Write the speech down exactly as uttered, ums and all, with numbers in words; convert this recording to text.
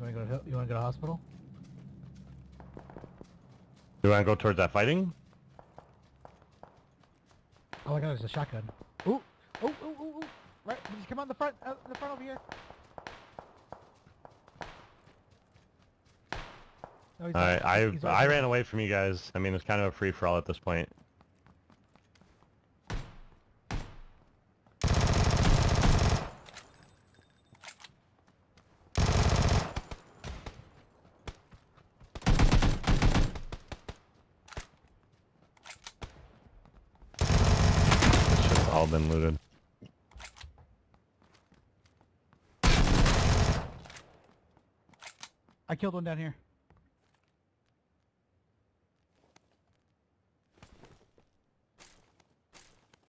You wanna go to, you wanna go to hospital? Do you want to go towards that fighting? Oh my god, there's a shotgun. Ooh! Ooh, ooh, ooh, ooh! Right, just come out in the front, out in the front over here. No, he's Alright, not. I He's I right ran away from you guys. I mean, it's kind of a free-for-all at this point. This shit's all been looted. I killed one down here.